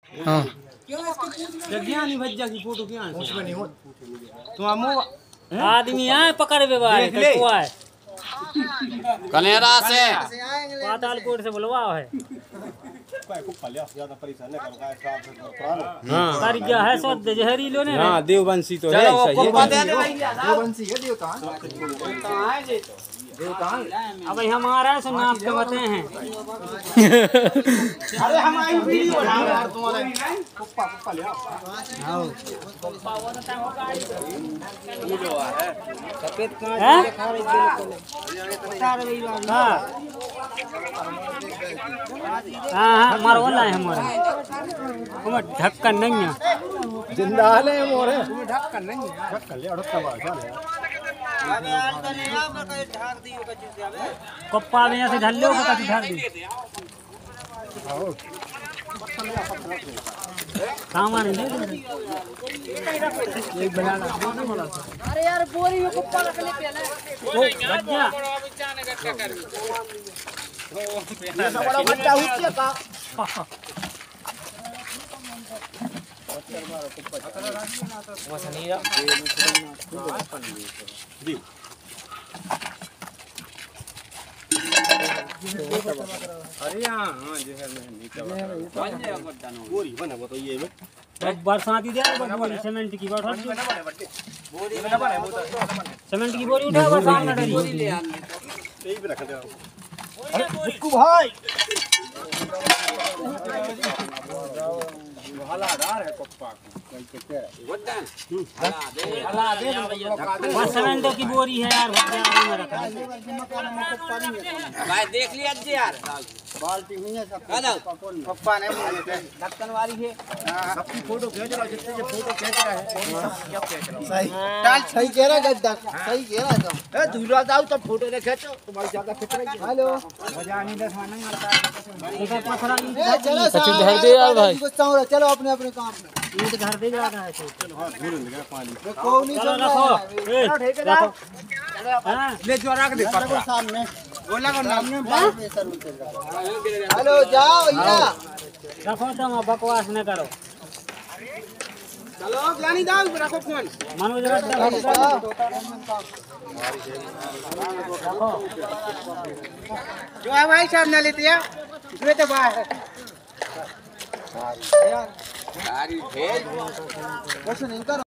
हाँ ज्ञानी भज्जा की फोटो क्या उसमें नहीं हो तुम आदमी आए पकड़ बारे को आए कनेरा से पातालकोट से बुलवाओ है। कर गया है सो जहरीलो ने। हाँ देववंशी तो है देववंशी है देवता अब हमारा से नाप के बते हैं। अरे हमारी वीडियो बना यार तुम्हारे कुप्पा ले आओ सफेद कांच दिखा रही हाँ हमारा वाला है हमारा ढक्कन नहीं है जिंदा है मोरे ढक्कन नहीं है ढक्कन ले अड़ता बात कप्पा में ऐसे ढल्ले को कभी ढक दी सामान एक बनाना। अरे यार बोरी में कुप्पा रख ले पहले ये सब बड़ा बच्चा हुआ का अरे हाँ जो है बोरी बना वो तो ये बरसाती दे सीमेंट की बोरी सीमेंट की बोरी उठा बरसात में डरी यही पे रख दे बिक्कू भाई हलादार है पप्पा बस सीमेंट की बोरी है यार भाई देख लिया जी यार बाल्टी में है सब पप्पा ने ढक्कन वाली है सबकी फोटो खींच रहा जितने जो फोटो खींच रहा है सही डाल सही कह रहा गड्ढा सही कह रहा तुम ए दूल्हा जाओ तब फोटो ले खींचो तुम्हारी ज्यादा खींच रही है हेलो मजा नहीं देखा नहीं आता चलो सचिन घर दे यार भाई चलो अपने अपने काम में ये तो घर दे जा रहा है चलो हाथ धुल गया पानी कोई नहीं चलो चल रखो रहा है ले जो रख दे देखो सामने बोला को सामने बाल पे सर उतर रहा है। हेलो जाओ भैया रखो तुम बकवास न करो। चलो ज्ञानी दाऊ रखो फोन मनोज जो है भाई साहब ना लेते हैं इसमें तो बाहर है कुछ नहीं करो।